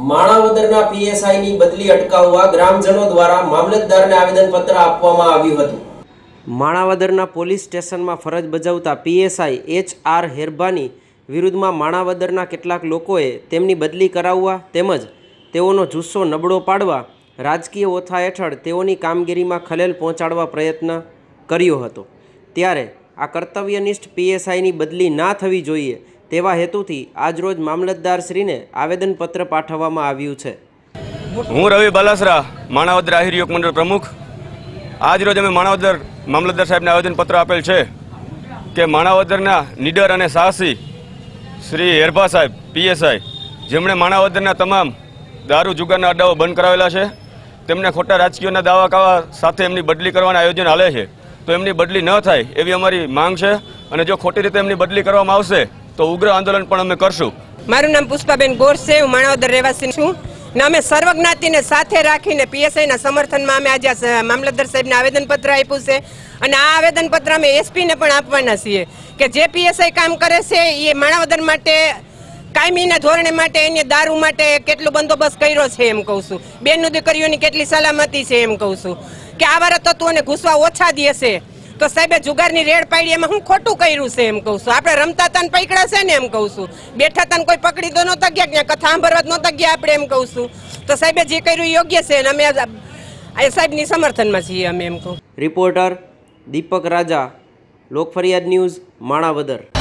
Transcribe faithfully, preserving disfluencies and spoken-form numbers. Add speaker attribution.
Speaker 1: માણાવદરના પીએસઆઈની બદલી અટકાવવા ગ્રામજનો દ્વારા મામલતદારને આવેદનપત્ર આપવામાં આવ્યું હતું। માણાવદરના પોલીસ સ્ટેશનમાં ફરજ બજાવતા પીએસઆઈ એચ આર હેરબાની વિરુદ્ધમાં માણાવદરના કેટલાક લોકોએ તેમની બદલી કરાવવા તેમજ તેઓનો જુસ્સો નબળો પાડવા રાજકીય ઓથા હેઠળ તેઓની કામગીરીમાં ખલેલ પહોંચાડવા પ્રયત્ન કર્યો હતો। ત્યારે આ કર્તવ્યનિષ્ઠ પીએસઆઈની બદલી ના થવી જોઈએ તેવા હેતુથી આજરોજ મામલતદારશ્રીને આવેદનપત્ર પાઠવવામાં આવ્યું છે।
Speaker 2: હું રવિ બાલાસરા, માણાવદર આહિર યુવક મંડળ પ્રમુખ। આજરોજ અમે માણાવદર મામલતદાર સાહેબને આવેદનપત્ર આપેલ છે કે માણાવદરના નીડર અને સાહસી શ્રી હેરભા સાહેબ પીએસઆઈ, જેમણે માણાવદરના તમામ દારૂ જુગારના અડ્ડાઓ બંધ કરાવેલા છે, તેમને ખોટા રાજકીયના દાવા કાવા સાથે એમની બદલી કરવાના આયોજન હાલે છે, તો એમની બદલી ન થાય એવી અમારી માંગ છે। અને જો ખોટી રીતે એમની બદલી કરવામાં આવશે તો ઉગ્ર આંદોલન પણ અમે કરશું।
Speaker 3: મારું નામ પુષ્પાબેન ગોર છે, હું માણાવદર રહેવાસી છું ને અમે સર્વજ્ઞાતિને સાથે રાખીને પીએસઆઈના સમર્થનમાં અમે આજે મામલતદાર સાહેબને આવેદનપત્ર આપ્યું છે અને આ આવેદનપત્ર અમે એસપીને પણ આપવાના છીએ કે જે પીએસઆઈ કામ કરે છે એ માણાવદર માટે કાયમીના ધોરણે માટે એને દારૂ માટે કેટલો બંદોબસ્ત કર્યો છે એમ કહું છું, બેન દીકરીઓની કેટલી સલામતી છે એમ કહું છું કે આવારા તત્વોને ઘૂસવા ઓછા દેશે તો સાહેબે જુગારની રેડ પાડી એમાં હું ખોટું કર્યું છે એમ કહું છું। આપણે રમતા હતા ને પકડા છે ને એમ કહું છું, બેઠા હતા ને કોઈ પકડી તો નહોતા ગયા, ક્યાં કથા સાંભળવા જ નહોતા ગયા આપણે એમ કહું છું। તો સાહેબે જે કર્યું યોગ્ય છે અને અમે આ સાહેબની સમર્થનમાં છીએ અમે એમ કહું।
Speaker 1: Reporter Deepak Raja, Lokfariyad news, Manavadar.